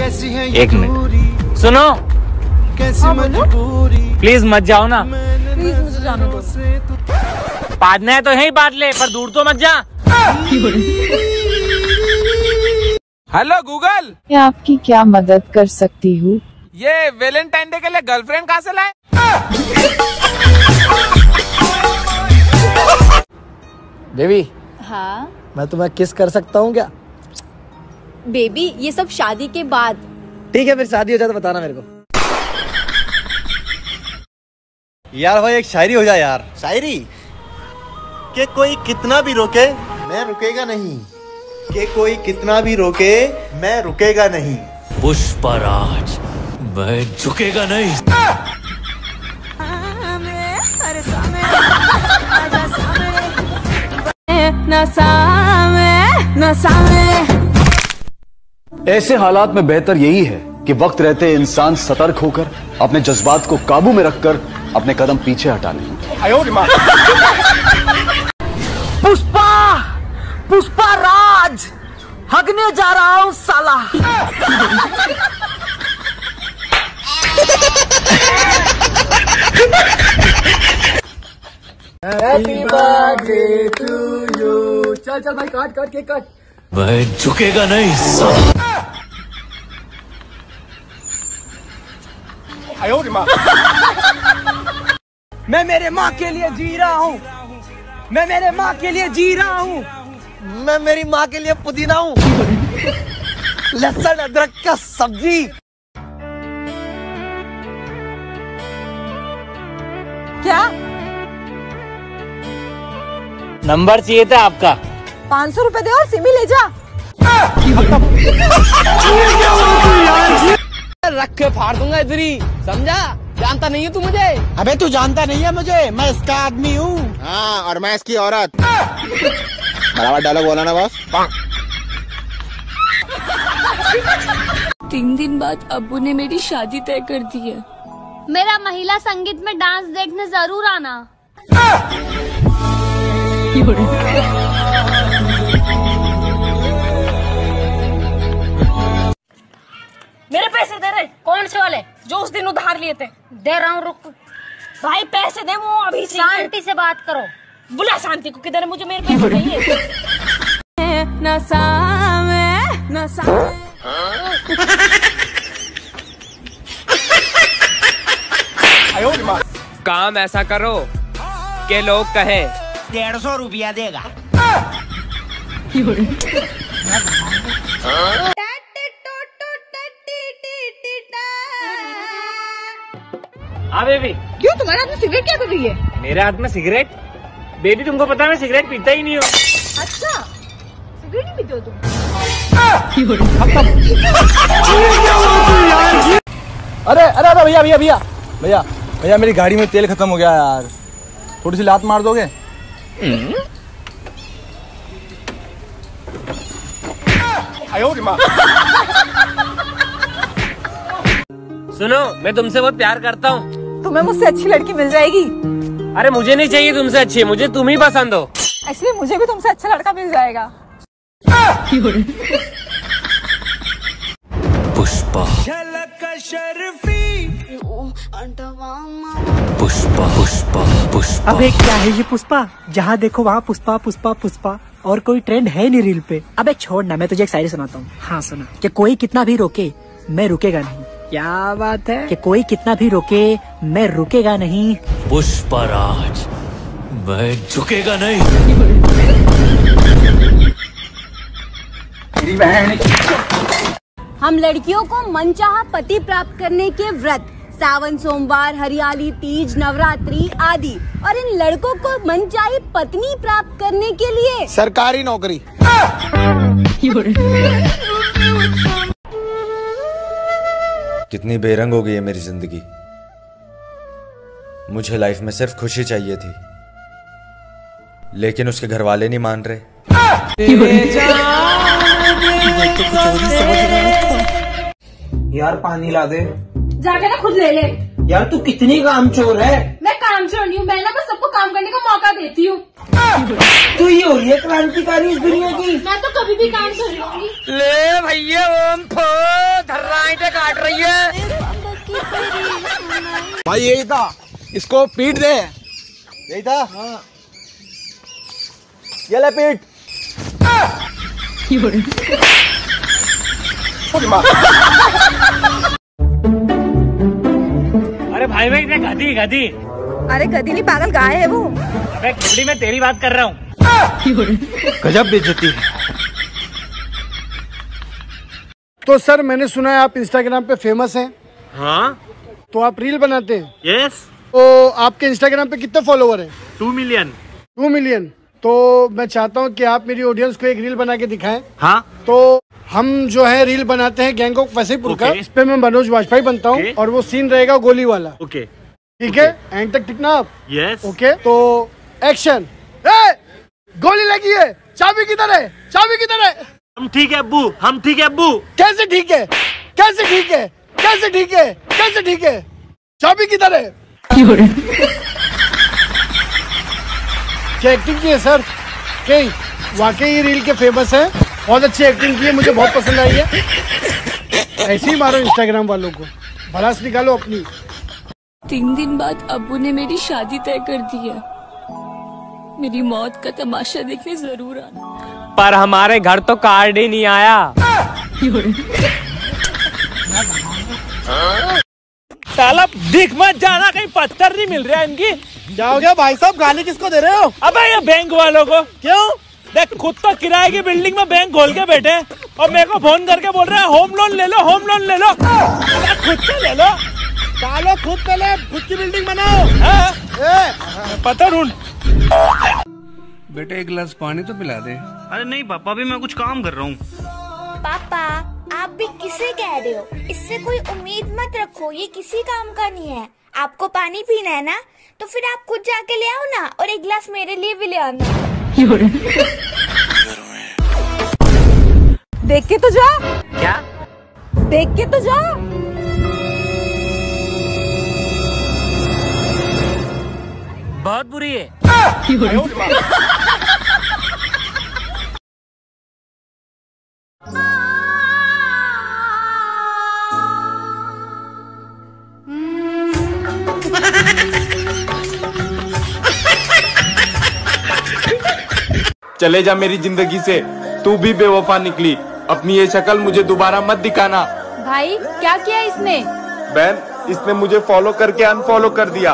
एक मिनट सुनो। प्लीज मत जाओ ना। प्लीज मुझे जाने दो। पादना है तो यहीं बात ले, पर दूर तो मत जा। हेलो गूगल, मैं आपकी क्या मदद कर सकती हूँ? ये वैलेंटाइन डे के लिए गर्लफ्रेंड कहाँ से लाए? बेबी, हाँ मैं तुम्हें किस कर सकता हूँ क्या? बेबी, ये सब शादी के बाद। ठीक है, फिर शादी हो जाए तो बताना मेरे को। यार भाई एक शायरी हो जाए यार। शायरी कि कोई कितना भी रोके मैं रुकेगा नहीं, कि कोई कितना भी रोके मैं रुकेगा नहीं। पुष्पराज मैं झुकेगा नहीं। ऐसे हालात में बेहतर यही है कि वक्त रहते इंसान सतर्क होकर अपने जज्बात को काबू में रखकर अपने कदम पीछे हटा ले। पुष्पा, पुष्पा राज हगने जा रहा हूँ साला। Happy birthday to you. चल चल भाई, काट काट केक काट। मैं झुकेगा नहीं। मैं मेरे माँ के लिए जी रहा हूँ। मैं मेरे माँ के लिए जी रहा हूँ। मैं मेरी माँ के लिए पुदीना हूँ। लहसुन अदरक का सब्जी। क्या? नंबर चाहिए था आपका। 500 रुपए दे और सिमी ले जा। रख के फाड़ दूंगा इधर ही, समझा? जानता नहीं है तू मुझे? अबे तू जानता नहीं है मुझे, मैं इसका आदमी हूँ। हाँ, और मैं इसकी औरत। बराबर डायलॉग बोला ना बॉस। 3 दिन बाद अब्बू ने मेरी शादी तय कर दी है। मेरा महिला संगीत में डांस देखने जरूर आना। मेरे पैसे दे रहे? कौन से वाले जो उस दिन उधार लिए थे? दे रहा हूँ, रुक भाई, पैसे दे। वो अभी शांति से बात करो। बुला शांति को। किधर है? मुझे मेरे पैसे चाहिए। काम ऐसा करो कि लोग कहें 150 रुपया देगा। हाँ बेबी। क्यों, तुम्हारे हाथ में सिगरेट क्या कर रही है? मेरे हाथ में सिगरेट? बेबी तुमको पता है मैं सिगरेट पीता ही नहीं हूँ। अच्छा, सिगरेट नहीं पीते हो तुम? अरे अरे अरे भैया भैया भैया भैया भैया, मेरी गाड़ी में तेल खत्म हो गया यार, थोड़ी सी लात मार दोगे? सुनो, मैं तुमसे बहुत प्यार करता हूँ। तुम्हें मुझसे अच्छी लड़की मिल जाएगी। अरे मुझे नहीं चाहिए तुमसे अच्छी, मुझे तुम ही पसंद हो। एक्चुअली मुझे भी तुमसे अच्छा लड़का मिल जाएगा। पुष्पा पुष्पा पुष्पा पुष्पा। अबे क्या है ये पुष्पा? जहाँ देखो वहाँ पुष्पा पुष्पा पुष्पा, और कोई ट्रेंड है नहीं रील पे। अबे छोड़ ना, मैं तुझे एक शायरी सुनाता हूँ। हाँ सुना। कि कोई कितना भी रोके मैं रुकेगा नहीं। क्या बात है? कि कोई कितना भी रोके मैं रुकेगा नहीं। पुष्पराज मैं झुकेगा नहीं। हम लड़कियों को मनचाहा पति प्राप्त करने के व्रत, सावन सोमवार, हरियाली तीज, नवरात्रि आदि, और इन लड़कों को मनचाही पत्नी प्राप्त करने के लिए सरकारी नौकरी। कितनी बेरंग हो गई है मेरी जिंदगी। मुझे लाइफ में सिर्फ खुशी चाहिए थी, लेकिन उसके घर वाले नहीं मान रहे। यार पानी ला दे। जाके ना खुद ले ले। यार तू कितनी कामचोर है। मैं कामचोर नहीं हूँ, मैं ना बस सबको काम करने का मौका देती हूँ। तू ये हो रही है क्रांतिकारी इस दुनिया की। मैं तो कभी भी काम कर लूंगी। ले भैया, ओम फो धर्रा काट रही है। भाई यही था, इसको पीट दे। यही था। हाँ। ये ले पीट। अरे भाई मैं इतने गधी। अरे गधी नहीं पागल, गाय है वो। अबे खिचड़ी में तेरी बात कर रहा हूँ। गजब बेइज्जती। तो सर मैंने सुना है आप इंस्टाग्राम पे फेमस हैं। हाँ। तो आप रील बनाते हैं? यस। तो आपके इंस्टाग्राम पे कितने फॉलोवर हैं? 2 मिलियन। 2 मिलियन। तो मैं चाहता हूँ कि आप मेरी ऑडियंस को एक रील बना के दिखाएं। हाँ। तो हम जो है रील बनाते हैं गैंग ऑफ वसीपुर का। इस पे मैं मनोज वाजपेयी बनता हूँ और वो सीन रहेगा गोली वाला। ओके ठीक है, एंड तक टिकना आप। यस। ओके तो एक्शन। गोली लगी है, चाबी किधर है? चाबी किधर है? हम ठीक है अब्बू, हम ठीक है अब्बू। कैसे ठीक है? कैसे ठीक है? कैसे ठीक है? कैसे ठीक है? चाबी किधर है? क्या एक्टिंग की है सर? कहीं वाकई ये रील के फेमस है। बहुत अच्छी एक्टिंग की है, मुझे बहुत पसंद आई है। ऐसे ही मारो इंस्टाग्राम वालों को, भड़ास निकालो अपनी। 3 दिन बाद अब्बू ने मेरी शादी तय कर दी है। मेरी मौत का तमाशा देखने जरूर आना। पर हमारे घर तो कार्ड ही नहीं आया। साला दिख मत जाना, कहीं पत्थर नहीं मिल रहा है इनकी। क्या हो गया भाई साहब, गाली किसको दे रहे हो? अबे ये बैंक वालों को। क्यों? देख खुद तो किराए की बिल्डिंग में बैंक खोल के बैठे हैं और मेरे को फोन करके बोल रहे हैं होम लोन ले लो, होम लोन ले लो। खुद से ले लो। सालो खुद पहले खुद की बिल्डिंग बनाओ। पता ढूंढ। बेटे एक गिलास पानी तो पिला दे। अरे नहीं पापा, अभी मैं कुछ काम कर रहा हूँ। पापा आप भी किसे कह रहे हो? इससे कोई उम्मीद मत रखो, ये किसी काम का नहीं है। आपको पानी पीना है ना, तो फिर आप खुद जाके ले आओ ना, और एक गिलास मेरे लिए भी ले आना। देख के तो जा। क्या? देख के तो जा। बहुत बुरी है। चले जा मेरी जिंदगी से, तू भी बेवफा निकली। अपनी ये शक्ल मुझे दोबारा मत दिखाना। भाई क्या किया इसने? बहन, इसने मुझे फॉलो करके अनफॉलो कर दिया।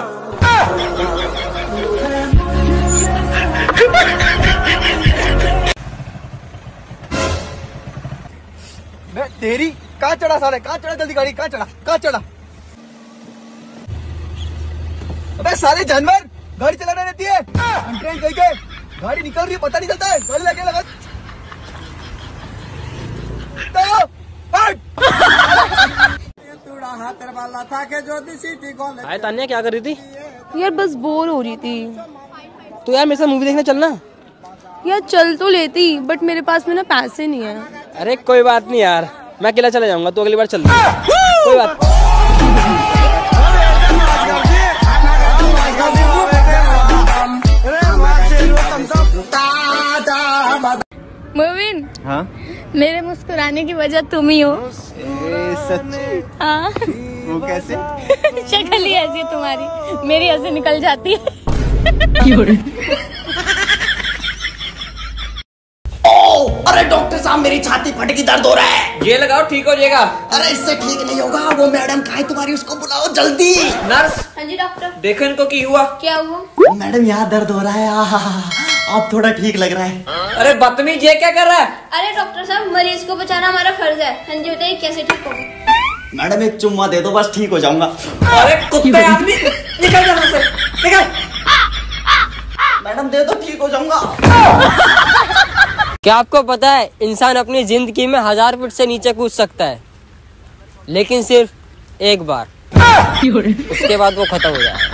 मैं तेरी कहाँ चढ़ा साले, कहाँ चढ़ा? जल्दी गाड़ी कहाँ चढ़ा, कहाँ चढ़ा? अबे साले जानवर, गाड़ी चलाने देती है? ट्रेन गई के गाड़ी निकल रही है, पता नहीं चलता है। गाड़ी लगे लगा हाय तान्या, क्या कर रही थी? यार बस बोर हो रही थी। तो यार मेरे साथ मूवी देखने चलना। यार चल तो लेती, बट मेरे पास में ना पैसे नहीं है। अरे कोई बात नहीं यार, मैं अकेला चला जाऊंगा, तो अगली बार चल कोई बात। मोविन, हाँ? मेरे मुस्कुराने की वजह तुम ही हो। सच्ची? हाँ। वो कैसे? शक्ल ही ऐसी है तुम्हारी, मेरी ऐसे निकल जाती है। अरे डॉक्टर साहब, मेरी छाती फट की दर्द हो रहा है। ये लगाओ, ठीक हो जाएगा। अरे इससे ठीक नहीं होगा। वो मैडम कहाँ है तुम्हारी, उसको बुलाओ जल्दी। नर्स। हाँ जी डॉक्टर। देखो इनको की हुआ। क्या हुआ? मैडम यहाँ दर्द हो रहा है। आप थोड़ा ठीक लग रहा है। अरे बदतमीज, ये क्या कर रहा है? अरे डॉक्टर साहब, मरीज को बचाना हमारा फर्ज है। हाँ जी बताइए कैसे ठीक होगा? मैडम एक चुम्मा दे दो, बस ठीक हो जाऊंगा। अरे कुत्ते आदमी, निकल जा से, निकल। मैडम दे दो, ठीक हो जाऊंगा। क्या आपको पता है इंसान अपनी जिंदगी में 1000 फुट से नीचे कूद सकता है, लेकिन सिर्फ एक बार, उसके बाद वो खत्म हो जाए।